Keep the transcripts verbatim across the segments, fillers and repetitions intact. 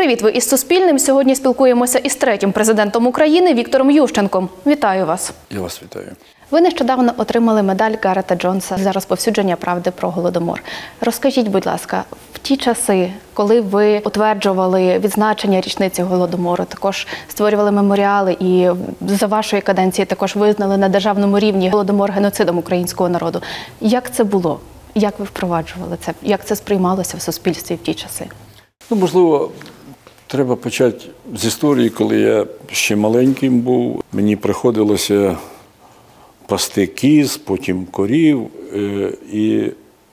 Привіт, ви із Суспільним. Сьогодні спілкуємося із третім президентом України Віктором Ющенком. Вітаю вас. Я вас вітаю. Ви нещодавно отримали медаль Гарета Джонса за розповсюдження правди про Голодомор. Розкажіть, будь ласка, в ті часи, коли ви утверджували відзначення річниці Голодомору, також створювали меморіали і за вашої каденції також визнали на державному рівні Голодомор геноцидом українського народу. Як це було? Як ви впроваджували це? Як це сприймалося в суспільстві в ті часи? Ну, можливо, треба почати з історії, коли я ще маленьким був. Мені приходилося пасти кіз, потім корів. І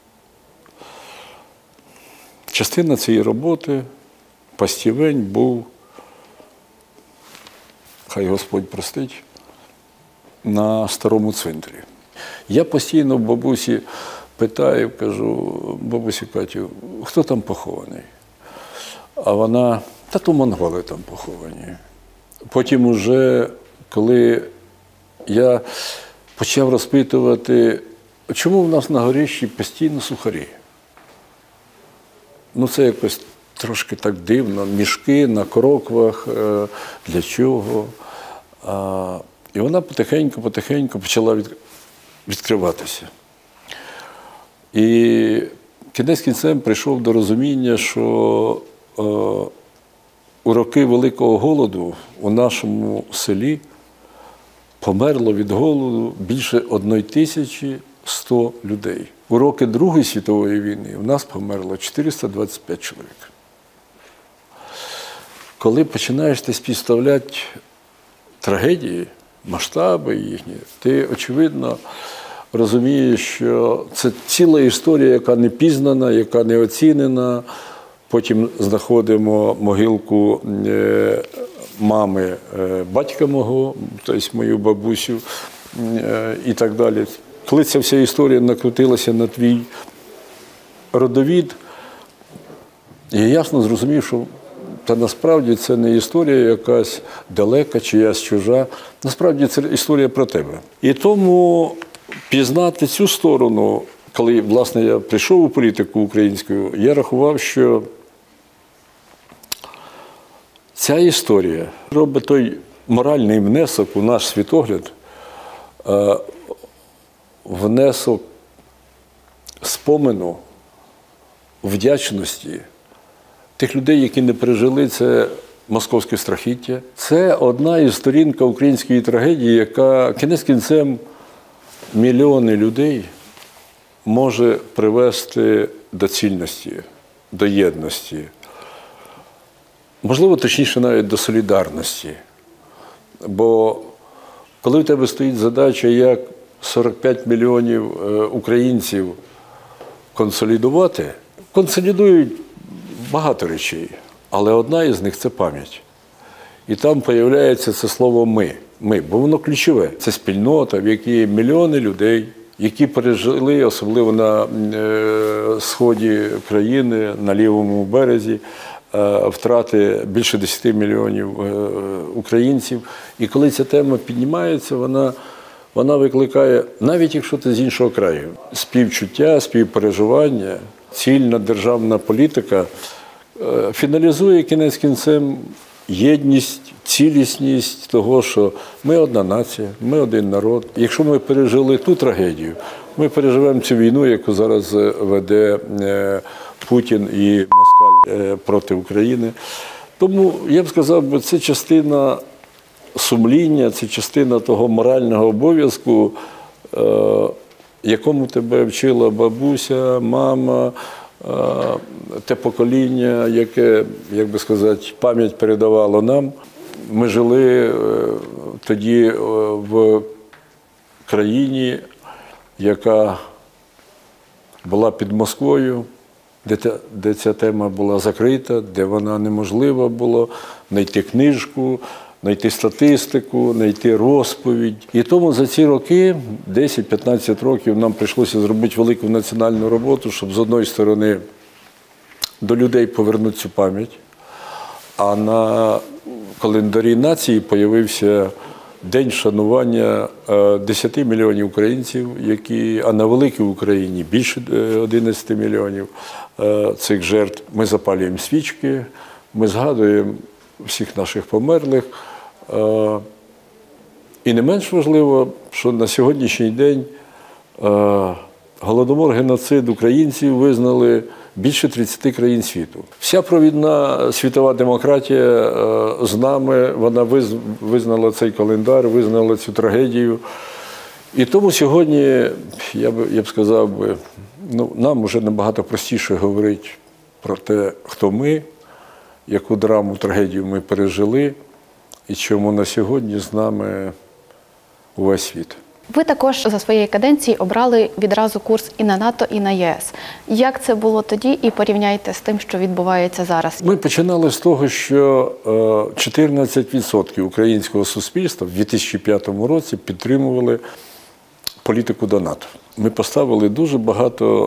частина цієї роботи, пастівень, був, хай Господь простить, на старому цвинтарі. Я постійно в бабусі питаю, кажу: бабусі Катю, хто там похований? А вона: та то монголи там поховані. Потім уже, коли я почав розпитувати, чому в нас на горищі постійно сухарі? Ну, це якось трошки так дивно. Мішки на кроквах, для чого? І вона потихеньку-потихеньку почала відкриватися. І кінець кінцем прийшов до розуміння, що у роки Великого голоду у нашому селі померло від голоду більше тисячі сто людей. У роки Другої світової війни у нас померло чотириста двадцять п'ять чоловік. Коли починаєш ти співставляти трагедії, масштаби їхні, ти, очевидно, розумієш, що це ціла історія, яка не пізнана, яка не оцінена. Потім знаходимо могилку мами батька мого, тобто мою бабусю і так далі. Коли ця вся історія накрутилася на твій родовід, я ясно зрозумів, що та насправді це не історія якась далека, чиясь чужа. Насправді це історія про тебе. І тому пізнати цю сторону, коли, власне, я прийшов у політику українську, я рахував, що ця історія робить той моральний внесок у наш світогляд, внесок спомину, вдячності тих людей, які не пережили це московське страхіття. Це одна із сторінка української трагедії, яка кінець кінцем мільйони людей може привести до цільності, до єдності. Можливо, точніше, навіть до солідарності. Бо коли в тебе стоїть задача, як сорок п'ять мільйонів українців консолідувати, консолідують багато речей, але одна із них – це пам'ять. І там з'являється це слово «ми». Ми, бо воно ключове. Це спільнота, в якій мільйони людей, які пережили, особливо на сході країни, на лівому березі, втрати більше десяти мільйонів українців. І коли ця тема піднімається, вона, вона викликає, навіть якщо ти з іншого краю, співчуття, співпереживання, цільна державна політика фіналізує кінець кінцем єдність, цілісність того, що ми одна нація, ми один народ. Якщо ми пережили ту трагедію, ми переживемо цю війну, яку зараз веде Путін і Москаль проти України. Тому, я б сказав, це частина сумління, це частина того морального обов'язку, якому тебе вчила бабуся, мама, те покоління, яке, як би сказати, пам'ять передавало нам. Ми жили тоді в країні, яка була під Москвою, де, та, де ця тема була закрита, де вона неможливо було знайти книжку, знайти статистику, знайти розповідь. І тому за ці роки, десять-п'ятнадцять років, нам прийшлося зробити велику національну роботу, щоб з одної сторони до людей повернути цю пам'ять, а на календарі нації з'явився день вшанування десяти мільйонів українців, які, а на великій Україні більше одинадцяти мільйонів цих жертв. Ми запалюємо свічки, ми згадуємо всіх наших померлих. І не менш важливо, що на сьогоднішній день Голодомор, геноцид українців визнали більше тридцяти країн світу. Вся провідна світова демократія з нами, вона визнала цей календар, визнала цю трагедію. І тому сьогодні, я б, я б сказав, би, ну, нам вже набагато простіше говорити про те, хто ми, яку драму, трагедію ми пережили, і чому на сьогодні з нами увесь світ. Ви також за своєї каденції обрали відразу курс і на НАТО, і на ЄС. Як це було тоді і порівняйте з тим, що відбувається зараз? Ми починали з того, що чотирнадцять відсотків українського суспільства в дві тисячі п'ятому році підтримували політику до НАТО. Ми поставили дуже багато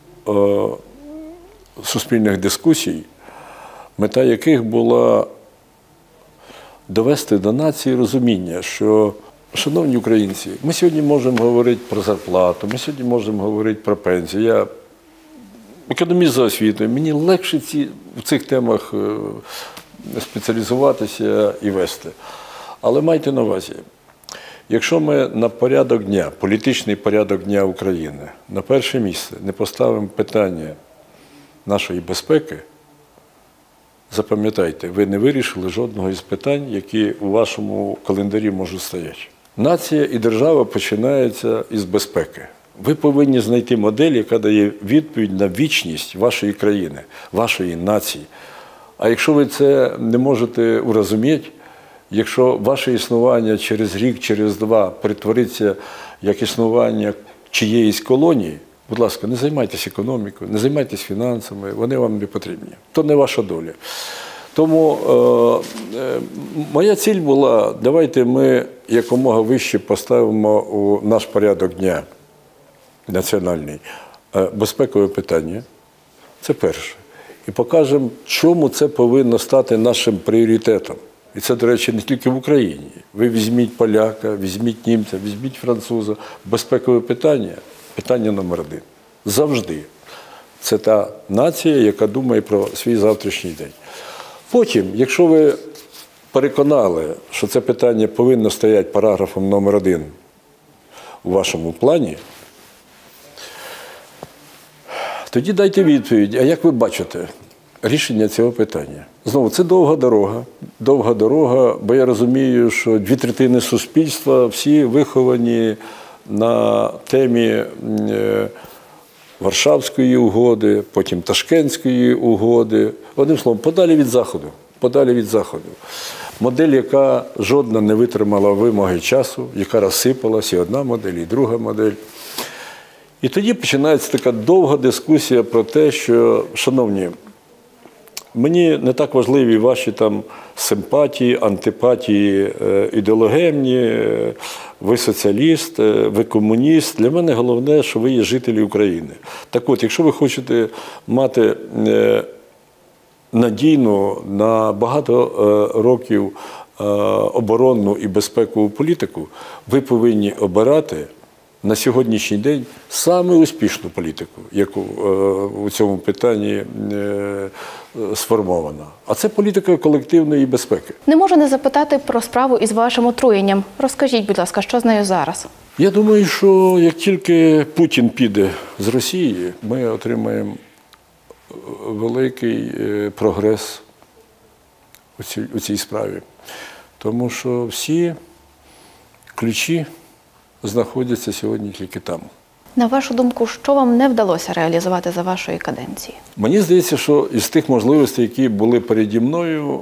суспільних дискусій, мета яких була довести до нації розуміння, що, шановні українці, ми сьогодні можемо говорити про зарплату, ми сьогодні можемо говорити про пенсію. Я економіст за освітою, мені легше ці, в цих темах спеціалізуватися і вести. Але майте на увазі, якщо ми на порядок дня, політичний порядок дня України, на перше місце не поставимо питання нашої безпеки, запам'ятайте, ви не вирішили жодного із питань, які у вашому календарі можуть стояти. Нація і держава починаються із безпеки. Ви повинні знайти модель, яка дає відповідь на вічність вашої країни, вашої нації. А якщо ви це не можете урозуміти, якщо ваше існування через рік, через два перетвориться як існування чиєїсь колонії, будь ласка, не займайтеся економікою, не займайтеся фінансами, вони вам не потрібні. То не ваша доля. Тому е, е, моя ціль була, давайте ми якомога вище поставимо у наш порядок дня національний е, безпекове питання. Це перше. І покажемо, чому це повинно стати нашим пріоритетом. І це, до речі, не тільки в Україні. Ви візьміть поляка, візьміть німця, візьміть француза. Безпекове питання – питання номер один. Завжди. Це та нація, яка думає про свій завтрашній день. Потім, якщо ви переконали, що це питання повинно стояти параграфом номер один у вашому плані, тоді дайте відповідь, а як ви бачите рішення цього питання? Знову, це довга дорога, довга дорога, бо я розумію, що дві третини суспільства всі виховані на темі Варшавської угоди, потім Ташкентської угоди. Одним словом, подалі від Заходу. Подалі від Заходу. Модель, яка жодна не витримала вимоги часу, яка розсипалась, і одна модель, і друга модель. І тоді починається така довга дискусія про те, що, шановні, мені не так важливі ваші там симпатії, антипатії ідеологемні, ви соціаліст, ви комуніст. Для мене головне, що ви є жителі України. Так от, якщо ви хочете мати надійну на багато років оборонну і безпекову політику, ви повинні обирати на сьогоднішній день саме успішну політику, яку у цьому питанні сформована. А це політика колективної безпеки. Не можу не запитати про справу із вашим отруєнням. Розкажіть, будь ласка, що з нею зараз? Я думаю, що як тільки Путін піде з Росії, ми отримаємо великий прогрес у цій, у цій справі. Тому що всі ключі знаходяться сьогодні тільки там. На вашу думку, що вам не вдалося реалізувати за вашої каденції? Мені здається, що із тих можливостей, які були переді мною,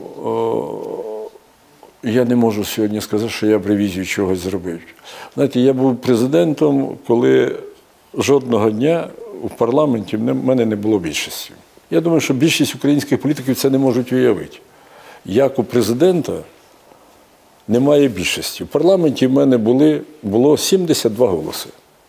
я не можу сьогодні сказати, що я б ревізію чогось зробив. Знаєте, я був президентом, коли жодного дня у парламенті в мене не було більшості. Я думаю, що більшість українських політиків це не можуть уявити. Як у президента немає більшості. В парламенті в мене були, було сімдесят два голоси.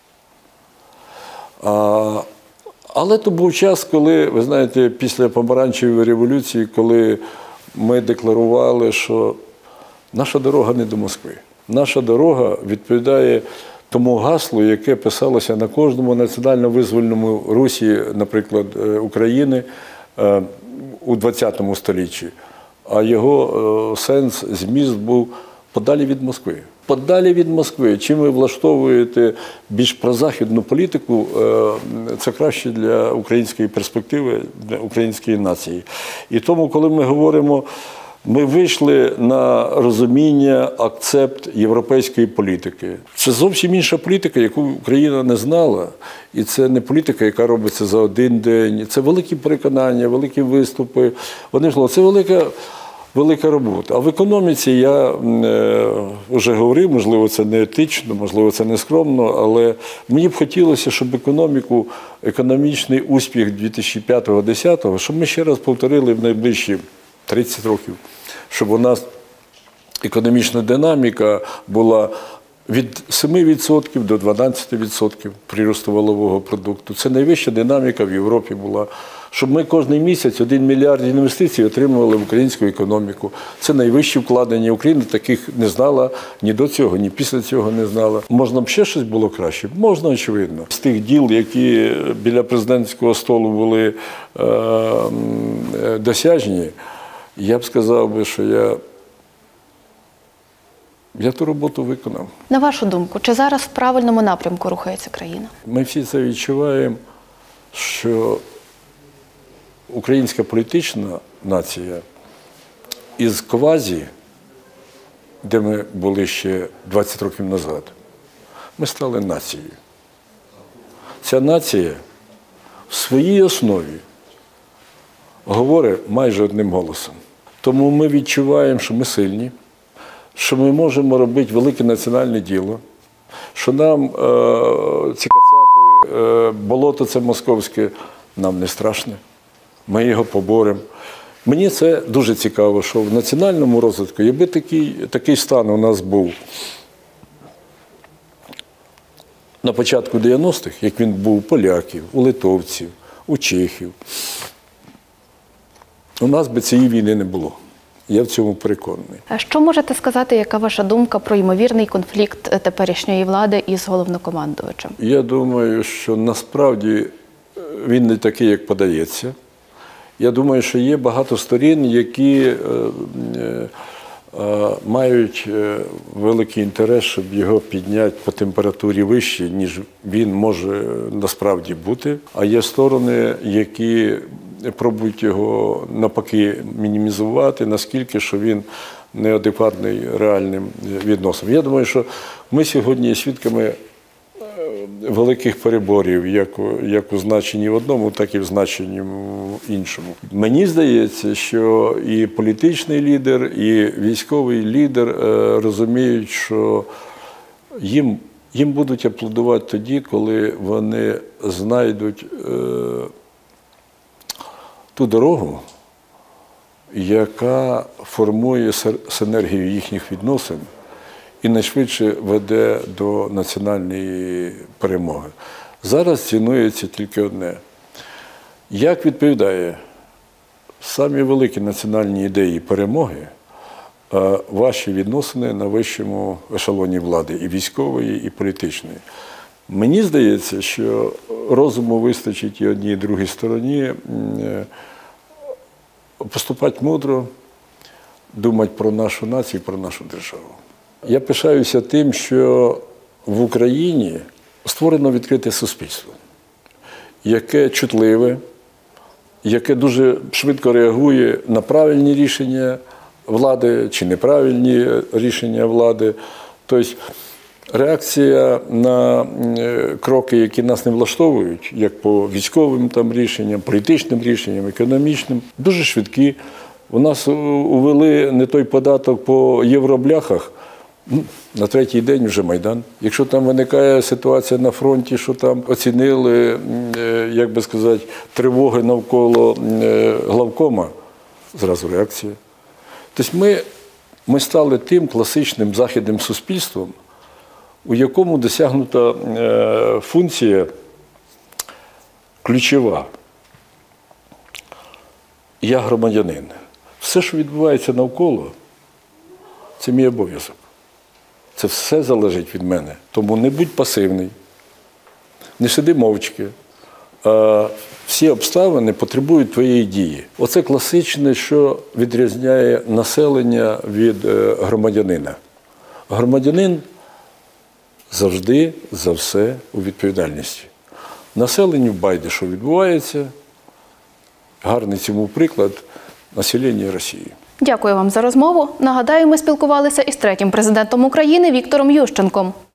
А, але то був час, коли, ви знаєте, після помаранчевої революції, коли ми декларували, що наша дорога не до Москви. Наша дорога відповідає тому гаслу, яке писалося на кожному національно-визвольному русі, наприклад, України, у ХХ столітті, а його сенс, зміст був подалі від Москви. Подалі від Москви. Чим ви влаштовуєте більш прозахідну політику, це краще для української перспективи, для української нації. І тому, коли ми говоримо, ми вийшли на розуміння, акцепт європейської політики. Це зовсім інша політика, яку Україна не знала. І це не політика, яка робиться за один день. Це великі переконання, великі виступи. Вони ж, це велика, велика робота. А в економіці я е, вже говорив, можливо, це не етично, можливо, це не скромно, але мені б хотілося, щоб економіку, економічний успіх дві тисячі п'ятого - дві тисячі десятого, щоб ми ще раз повторили в найближчі тридцять років, щоб у нас економічна динаміка була від семи відсотків до дванадцяти відсотків приросту валового продукту. Це найвища динаміка в Європі була. Щоб ми кожен місяць один мільярд інвестицій отримували в українську економіку. Це найвищі вкладення. Україна таких не знала ні до цього, ні після цього не знала. Можна б ще щось було краще? Можна, очевидно. З тих діл, які біля президентського столу були е, досяжні, я б сказав би, що я, я ту роботу виконав. На вашу думку, чи зараз в правильному напрямку рухається країна? Ми всі це відчуваємо, що українська політична нація із квазі, де ми були ще двадцять років назад, ми стали нацією. Ця нація в своїй основі говорить майже одним голосом. Тому ми відчуваємо, що ми сильні, що ми можемо робити велике національне діло, що нам е, ці кацапи, е, болото це московське, нам не страшне. Ми його поборемо. Мені це дуже цікаво, що в національному розвитку, якби такий, такий стан у нас був на початку дев'яностих, як він був у поляків, у литовців, у чехів, у нас би цієї війни не було. Я в цьому переконаний. А що можете сказати, яка ваша думка про ймовірний конфлікт теперішньої влади із головнокомандувачем? Я думаю, що насправді він не такий, як подається. Я думаю, що є багато сторін, які е, е, е, мають великий інтерес, щоб його підняти по температурі вище, ніж він може насправді бути. А є сторони, які пробують його навпаки мінімізувати, наскільки, що він неадекватний реальним відносинам. Я думаю, що ми сьогодні є свідками великих переборів, як, як у значенні в одному, так і в значенні в іншому. Мені здається, що і політичний лідер, і військовий лідер е, розуміють, що їм, їм будуть аплодувати тоді, коли вони знайдуть е, ту дорогу, яка формує синергію їхніх відносин і найшвидше веде до національної перемоги. Зараз цінується тільки одне. Як відповідає самі великі національні ідеї перемоги, ваші відносини на вищому ешелоні влади, і військової, і політичної? Мені здається, що розуму вистачить і одній, і другій стороні поступати мудро, думати про нашу націю, про нашу державу. Я пишаюся тим, що в Україні створено відкрите суспільство, яке чутливе, яке дуже швидко реагує на правильні рішення влади чи неправильні рішення влади. Тобто реакція на кроки, які нас не влаштовують, як по військовим там рішенням, політичним рішенням, економічним, дуже швидкі. У нас увели не той податок по євробляхах, ну, на третій день вже Майдан. Якщо там виникає ситуація на фронті, що там оцінили, як би сказати, тривоги навколо главкома, зразу реакція. Тобто ми, ми стали тим класичним західним суспільством, у якому досягнута функція ключова. Я громадянин. Все, що відбувається навколо, це мій обов'язок. Це все залежить від мене. Тому не будь пасивний, не сиди мовчки, а всі обставини потребують твоєї дії. Оце класичне, що відрізняє населення від е, громадянина. Громадянин завжди за все у відповідальності. Населенню байде, що відбувається. Гарний цьому приклад населення Росії. Дякую вам за розмову. Нагадаю, ми спілкувалися із третім президентом України Віктором Ющенком.